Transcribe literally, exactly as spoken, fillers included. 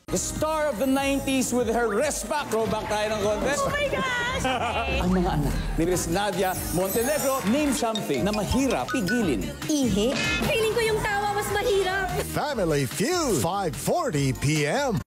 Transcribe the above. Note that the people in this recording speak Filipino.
The star of the nineties with her respa. Throwback tayo ng contest. Oh my gosh! Okay. Ang mga anak ni Miss Nadia Montenegro, name something na mahirap pigilin. Ihi? Feeling ko yung tawa mas mahirap. Family Feud, five forty p m